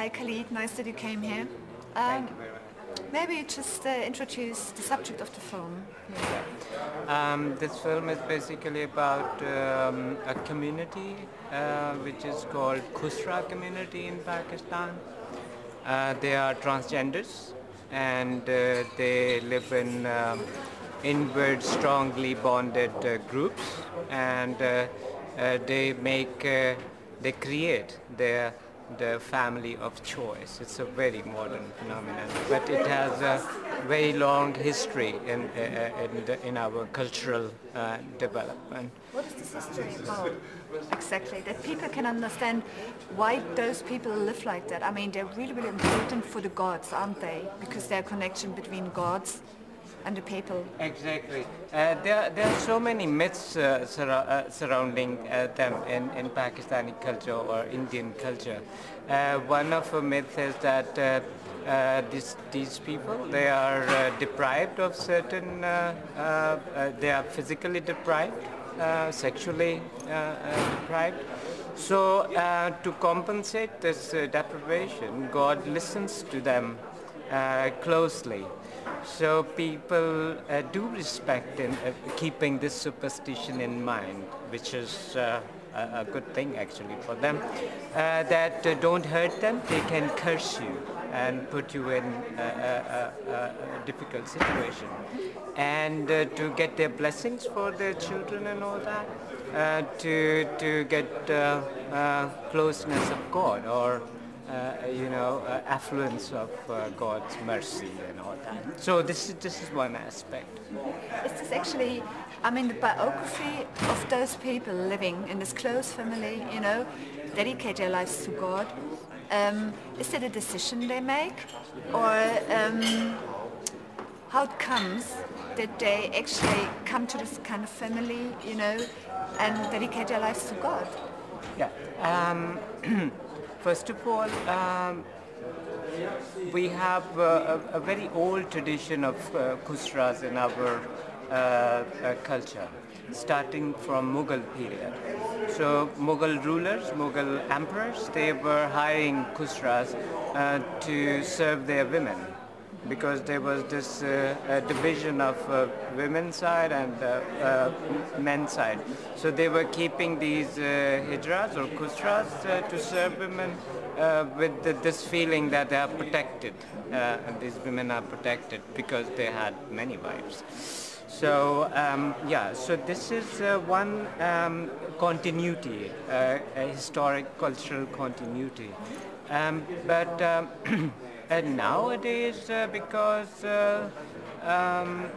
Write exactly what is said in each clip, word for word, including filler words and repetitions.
Hi Khalid, nice that you came here. Um, Thank you very much. maybe you just uh, introduce the subject of the film. Um, this film is basically about um, a community uh, which is called Khusra community in Pakistan. Uh, they are transgenders and uh, they live in um, inward strongly bonded uh, groups, and uh, uh, they make uh, they create their the family of choice. It's a very modern phenomenon, but it has a very long history in uh, in, the, in our cultural uh, development. What is this history about? Exactly, that people can understand why those people live like that. I mean, they're really, really important for the gods, aren't they? Because they're a connection between gods and the people. Exactly. Uh, there, there are so many myths uh, sur uh, surrounding uh, them in, in Pakistani culture or Indian culture. Uh, one of the myths is that uh, uh, this, these people, they are uh, deprived of certain, uh, uh, uh, they are physically deprived, uh, sexually uh, uh, deprived. So uh, to compensate this uh, deprivation, God listens to them uh, closely. So people uh, do respect in uh, keeping this superstition in mind, which is uh, a, a good thing actually for them, uh, that uh, don't hurt them, they can curse you and put you in a, a, a, a difficult situation. And uh, to get their blessings for their children and all that, uh, to, to get uh, uh, closeness of God, or Uh, you know, uh, affluence of uh, God's mercy and all that. So this is this is one aspect. Is this actually, I mean, the biography of those people living in this close family, you know, dedicate their lives to God? Um, is it a decision they make, or um, how it comes that they actually come to this kind of family, you know, and dedicate their lives to God? Yeah. Um, First of all, um, we have uh, a, a very old tradition of uh, Khusras in our uh, uh, culture, starting from Mughal period. So Mughal rulers, Mughal emperors, they were hiring Khusras uh, to serve their women, because there was this uh, uh, division of uh, women's side and uh, uh, men's side. So they were keeping these uh, hijras or khusras uh, to serve women uh, with the, this feeling that they are protected. Uh, and these women are protected because they had many wives. So um, yeah, so this is uh, one um, continuity, uh, a historic cultural continuity. Um, but um, And nowadays, uh, because uh, um,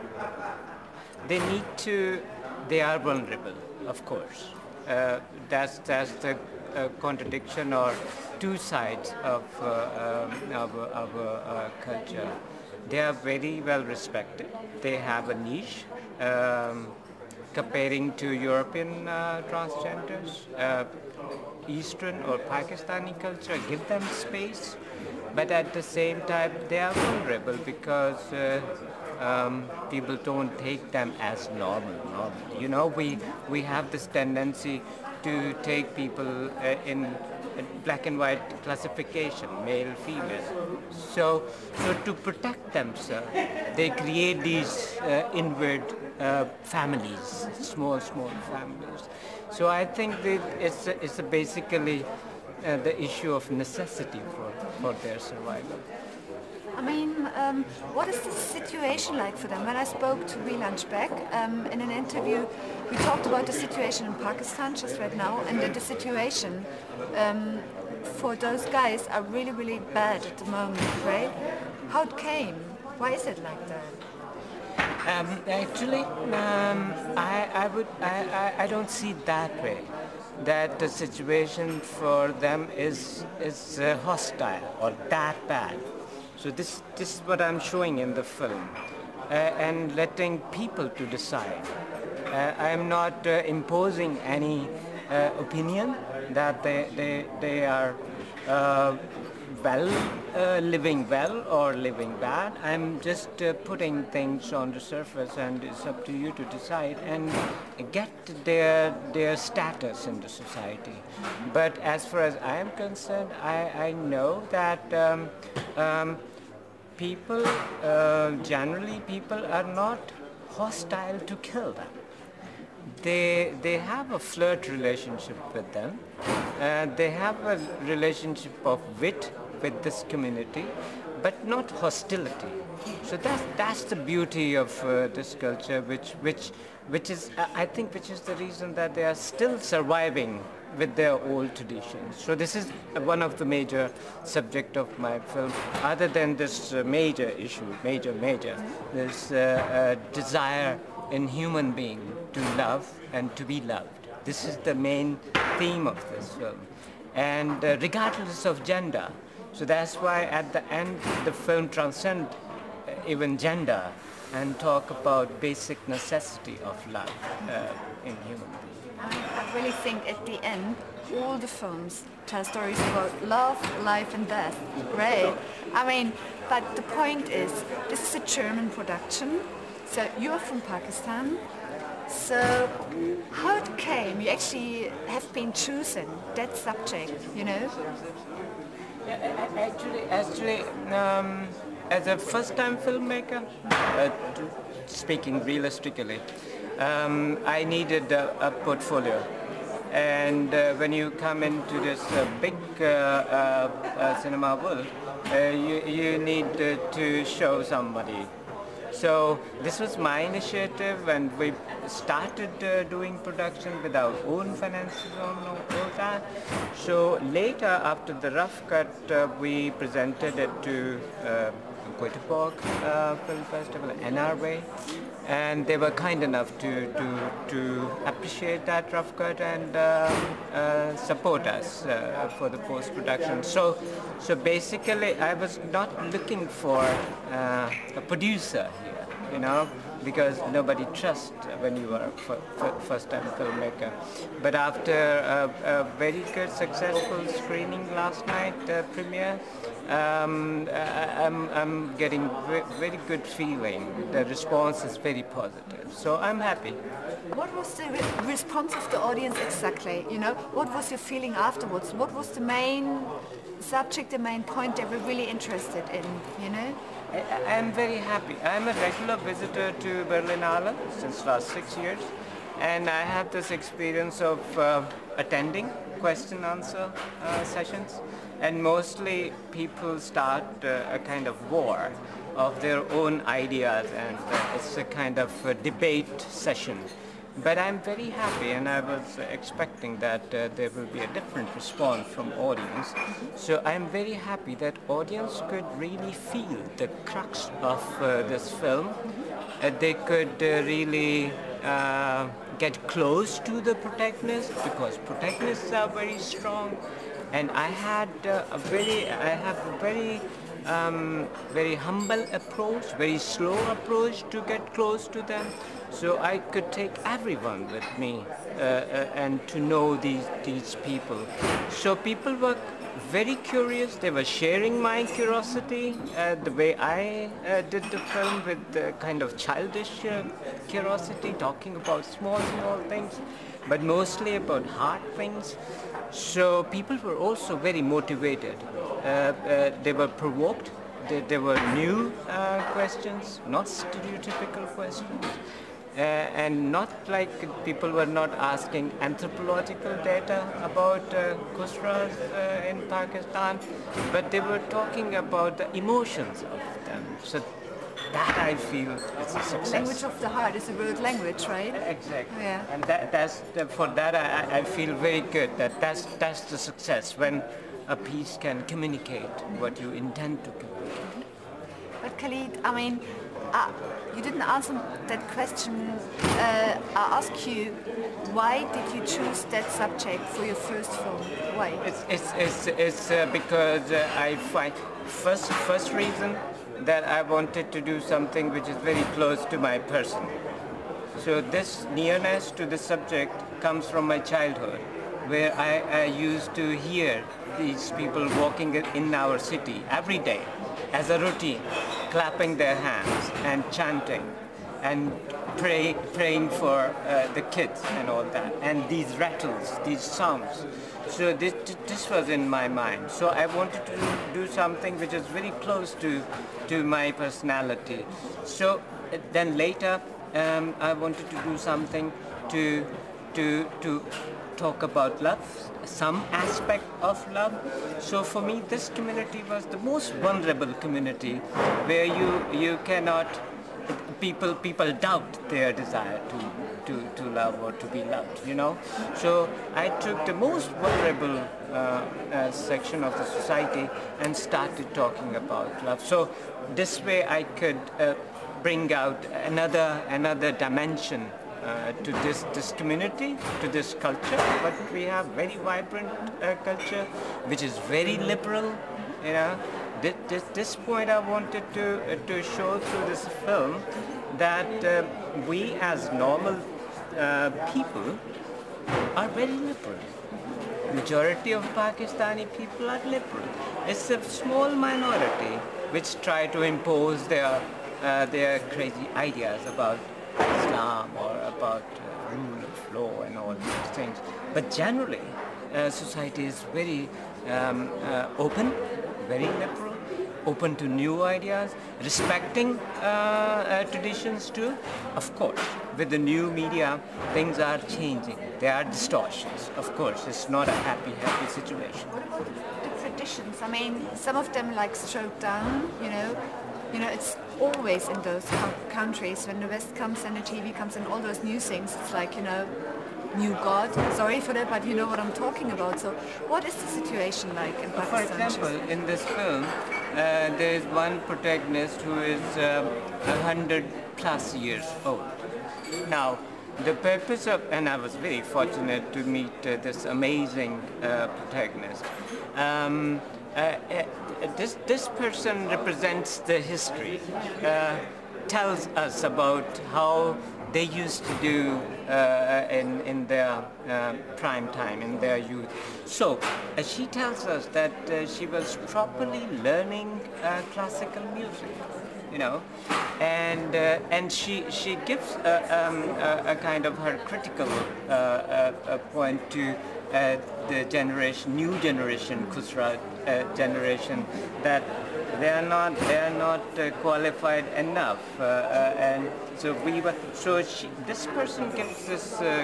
they need to, they are vulnerable, of course. Uh, that's that's the uh, contradiction or two sides of uh, um, our, our uh, culture. They are very well respected. They have a niche um, comparing to European uh, transgenders. Uh, Eastern or Pakistani culture give them space, but at the same time they are vulnerable because uh, um, people don't take them as normal. normal. You know, we we have this tendency to take people uh, in black and white classification, male, female. So, so to protect themselves, they create these uh, inward uh, families, small, small families. So I think that it's, it's basically uh, the issue of necessity for, for their survival. I mean, um, what is the situation like for them? When I spoke to Wieland Beck um, in an interview, we talked about the situation in Pakistan just right now, and that the situation um, for those guys are really, really bad at the moment, right? How it came? Why is it like that? Um, actually, um, I, I, would, I, I, I don't see it that way, that the situation for them is, is uh, hostile or that bad. So this, this is what I'm showing in the film, uh, and letting people to decide. Uh, I'm not uh, imposing any uh, opinion that they, they, they are uh, well, uh, living well or living bad. I'm just uh, putting things on the surface, and it's up to you to decide and get their their status in the society. But as far as I am concerned, I, I know that um, um, people, uh, generally people are not hostile to kill them. They, they have a flirt relationship with them. Uh, they have a relationship of wit with this community, but not hostility. So that's, that's the beauty of uh, this culture, which, which, which is, uh, I think, which is the reason that they are still surviving with their old traditions. So this is one of the major subject of my film, other than this uh, major issue, major, major, this uh, uh, desire in human being to love and to be loved. This is the main theme of this film, and uh, regardless of gender. So that's why at the end the film transcends uh, even gender and talk about basic necessity of love uh, in human beings. I really think at the end all the films tell stories about love, life and death, right? I mean, but the point is, this is a German production. So you're from Pakistan, so how it came, you actually have been chosen that subject, you know? Actually, actually um, as a first-time filmmaker, uh, speaking realistically, um, I needed a, a portfolio. And uh, when you come into this uh, big uh, uh, uh, cinema world, uh, you, you need uh, to show somebody. So this was my initiative, and we started uh, doing production with our own finances on all that. So later, after the rough cut, uh, we presented it to uh, Göteborg uh, Film Festival, N R W, and they were kind enough to, to, to appreciate that rough cut and uh, uh, support us uh, for the post-production. So, so basically, I was not looking for uh, a producer here, you know, because nobody trusts when you are a first-time filmmaker. But after a, a very good, successful screening last night, uh, premiere, um, I, I'm, I'm getting very, very good feeling. The response is very positive, so I'm happy. What was the re response of the audience exactly? You know, what was your feeling afterwards? What was the main subject, the main point they were really interested in, you know? I am very happy. I am a regular visitor to Berlinale since last six years, and I have this experience of uh, attending question answer uh, sessions, and mostly people start uh, a kind of war of their own ideas, and uh, it's a kind of a debate session. But I'm very happy, and I was expecting that uh, there will be a different response from audience. So I'm very happy that audience could really feel the crux of uh, this film. Uh, they could uh, really uh, get close to the protagonist, because protagonists are very strong. And I had uh, a very, I have a very Um, very humble approach, very slow approach to get close to them, so I could take everyone with me uh, uh, and to know these these people. So people were very curious. They were sharing my curiosity, uh, the way I uh, did the film, with the kind of childish uh, curiosity, talking about small, small things, but mostly about hard things. So people were also very motivated. Uh, uh, they were provoked. They, they were new uh, questions, not stereotypical questions. Uh, and not like people were not asking anthropological data about uh, Khusras uh, in Pakistan, but they were talking about the emotions of them. So that, I feel, is a success. Language of the heart is a world language, right? Exactly. Yeah. And that, that's the, for that I, I feel very good that that's that's the success, when a piece can communicate what you intend to communicate. But Khalid, I mean, uh, you didn't answer that question. Uh, I asked you, why did you choose that subject for your first film? Why? It's it's it's, it's uh, because uh, I find first first reason that I wanted to do something which is very close to my person. So this nearness to the subject comes from my childhood, where I, I used to hear these people walking in our city every day as a routine, clapping their hands and chanting and pray, praying for uh, the kids and all that, and these rattles, these sounds. So this, this was in my mind. So I wanted to do something which is very close to, to my personality. So then later um, I wanted to do something to, to, to talk about love, some aspect of love. So for me, this community was the most vulnerable community, where you, you cannot, people, people doubt their desire to, to, to love or to be loved, you know. So I took the most vulnerable uh, uh, section of the society and started talking about love. So this way I could uh, bring out another, another dimension Uh, to this, this community, to this culture. But we have very vibrant uh, culture, which is very liberal, you know. This, this, this point I wanted to, uh, to show through this film, that uh, we as normal uh, people are very liberal. Majority of Pakistani people are liberal. It's a small minority which try to impose their, uh, their crazy ideas about Islam or about uh, rule of law and all these things. But generally, uh, society is very um, uh, open, very liberal, open to new ideas, respecting uh, uh, traditions too. Of course, with the new media, things are changing. There are distortions. Of course, it's not a happy, happy situation. What about the traditions? I mean, some of them like stroke down, you know. You know, it's always in those co countries, when the West comes and the T V comes and all those new things, it's like, you know, new God. Sorry for that, but you know what I'm talking about. So what is the situation like in Pakistan? For example, in this film, uh, there is one protagonist who is a uh, hundred plus years old. Now, the purpose of, and I was very fortunate to meet uh, this amazing uh, protagonist. Um, uh, uh, this, this person represents the history, uh, tells us about how they used to do uh, in, in their uh, prime time, in their youth. So uh, she tells us that uh, she was properly learning uh, classical music, you know, and uh, and she she gives a, um, a, a kind of her critical uh, uh, a point to uh, the generation, new generation, Khusra uh, generation, that they are not they are not uh, qualified enough, uh, uh, and so we were so she, this person gives this uh,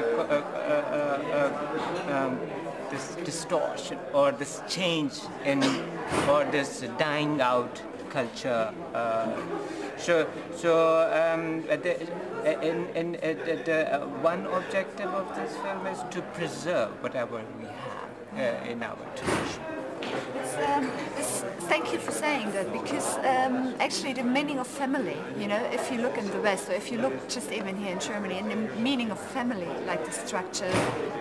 uh, uh, uh, um, this distortion or this change in or this dying out culture. Uh, so, so um, the, in, in, uh, the, the, uh, one objective of this film is to preserve whatever we have uh, in our tradition. It's, um, it's, thank you for saying that, because um, actually the meaning of family, you know, if you look in the West, or if you look just even here in Germany, and the meaning of family, like the structure,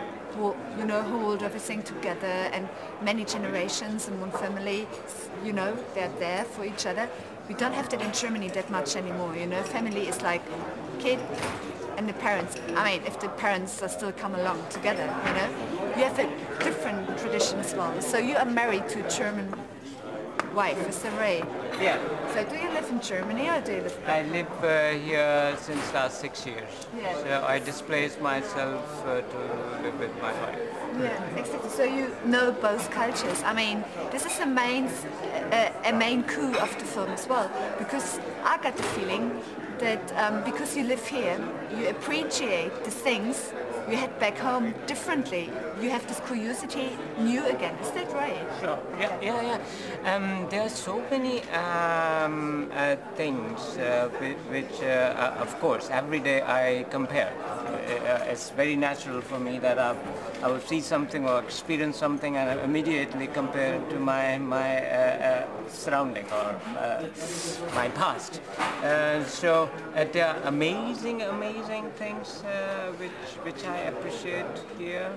you know, hold everything together and many generations in one family, you know, they're there for each other. We don't have that in Germany that much anymore, you know. Family is like kid and the parents. I mean, if the parents are still come along together, you know. You have a different tradition as well. So you are married to a German wife, is that right? Yeah. So do you live in Germany or do you live? I live uh, here since last six years. Yeah. So I displaced myself uh, to live with my wife. Yeah, exactly. So you know both cultures. I mean, this is a main, uh, a main coup of the film as well, because I got the feeling that um, because you live here, you appreciate the things you had back home differently. You have this curiosity new again. Is that right? Sure. Yeah, yeah, yeah. Um, there are so many um, uh, things uh, which, which uh, uh, of course, every day I compare. Uh, it's very natural for me that I, I will see something or experience something and I immediately compare it to my my uh, uh, surrounding or uh, my past. Uh, so uh, there are amazing, amazing things uh, which which I appreciate here,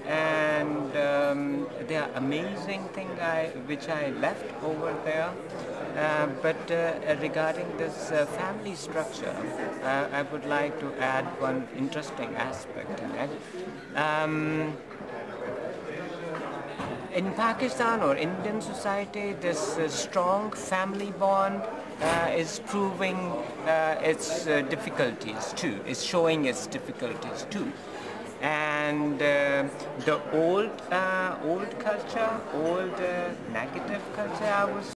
and um, there are amazing things I which I left over there. Uh, but uh, regarding this uh, family structure, uh, I would like to add one interesting aspect in it. Um, in Pakistan or Indian society, this uh, strong family bond uh, is proving uh, its uh, difficulties too, is showing its difficulties too. And uh, the old, uh, old culture, old uh, negative culture, I would